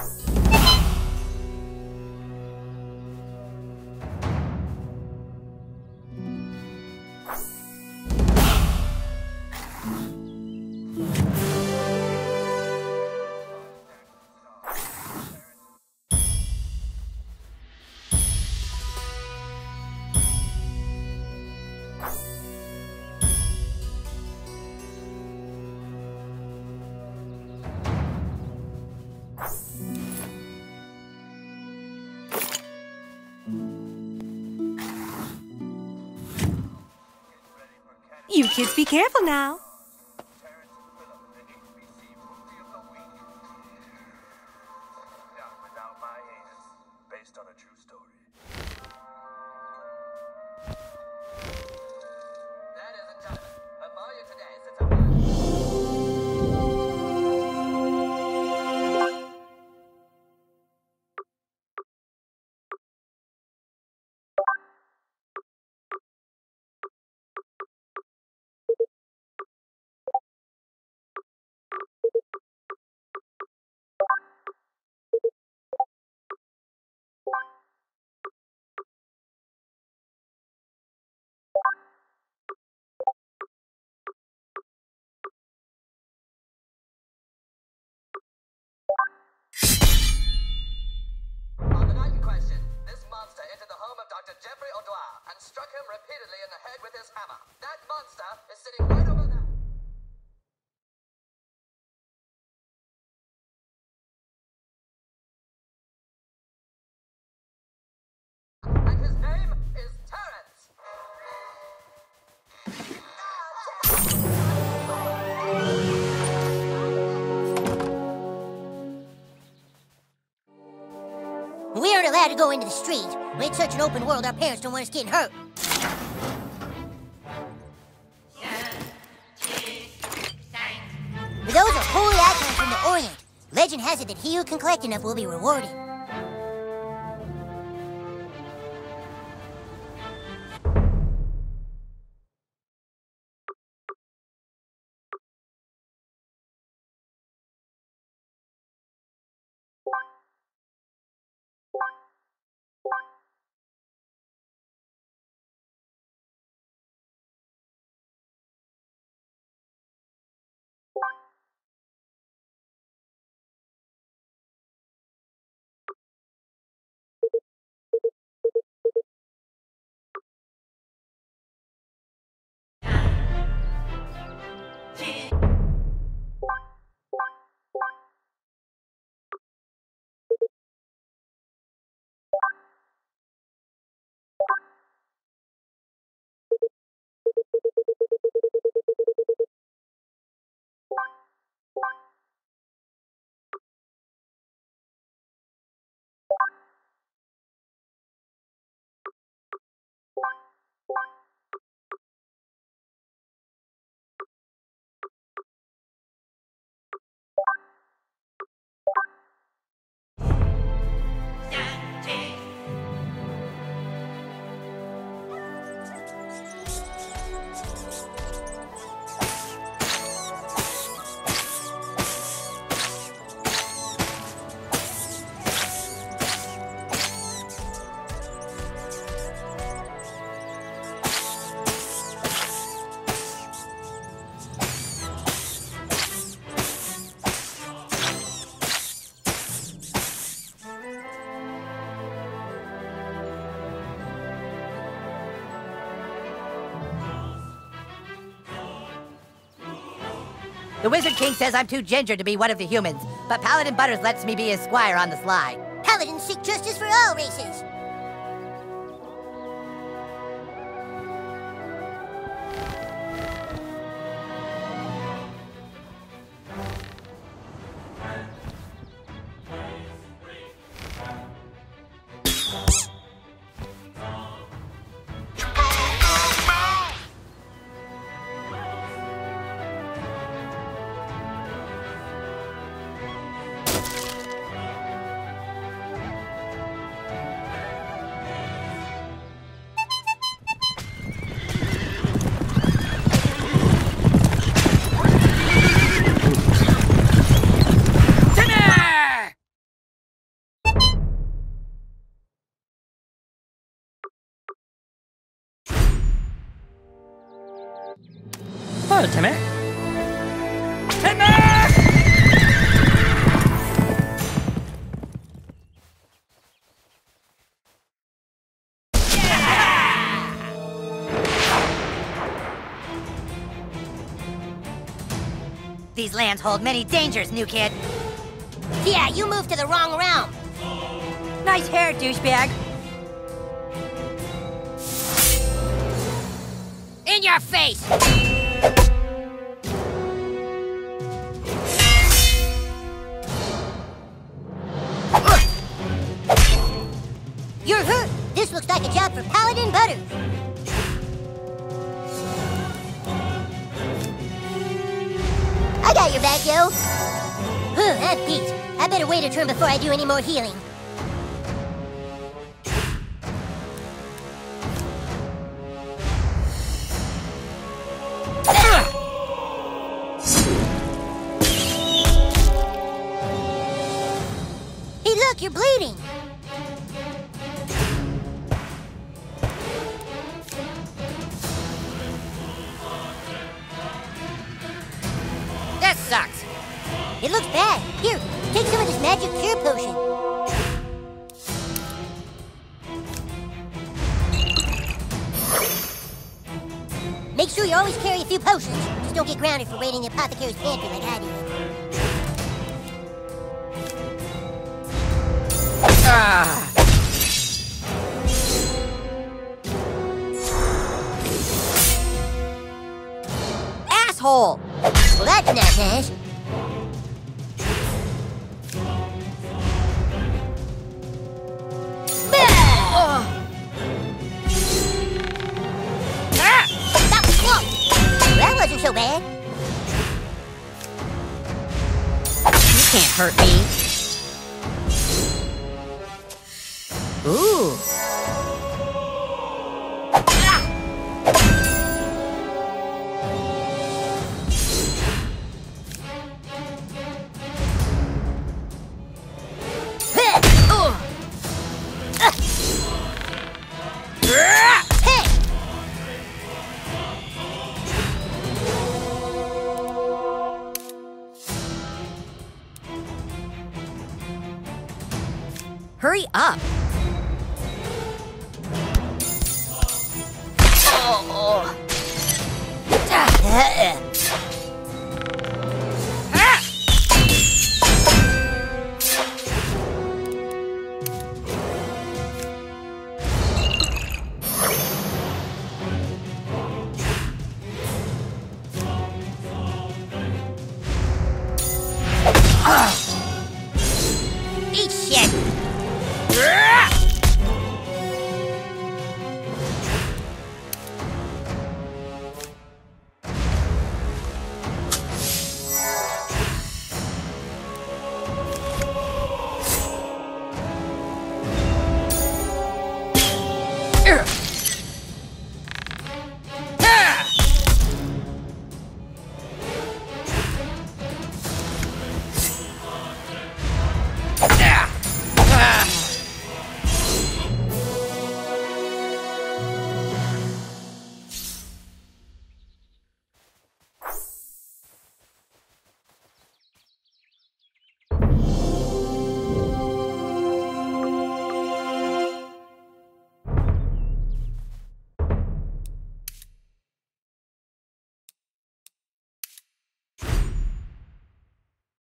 You kids be careful now. Based on a true story. Ladies and gentlemen, before you today sits a On the night in question, this monster entered the home of Dr. Jeffrey O'Dwyer and struck him repeatedly in the head with his hammer. That monster is sitting right over there. And his name is Terrence. We aren't allowed to go into the street. It's such an open world, our parents don't want us getting hurt. But those are holy icons from the Orient. Legend has it that he who can collect enough will be rewarded. The Wizard King says I'm too ginger to be one of the humans, but Paladin Butters lets me be his squire on the sly. Paladins seek justice for all races. Hello, Timmer. These lands hold many dangers, new kid. Yeah, you moved to the wrong realm. Nice hair, douchebag. In your face! You're hurt. This looks like a job for Paladin Butters. I got your back, yo. I'm beat. I better wait a turn before I do any more healing. Hey, look, you're bleeding. That sucks. It looks bad. Here, take some of this magic cure potion. Make sure you always carry a few potions. Just don't get grounded for raiding the apothecary's pantry like I do. Asshole! Well, that's not nice. That was close. That wasn't so bad. You can't hurt me. Ooh. Hurry up!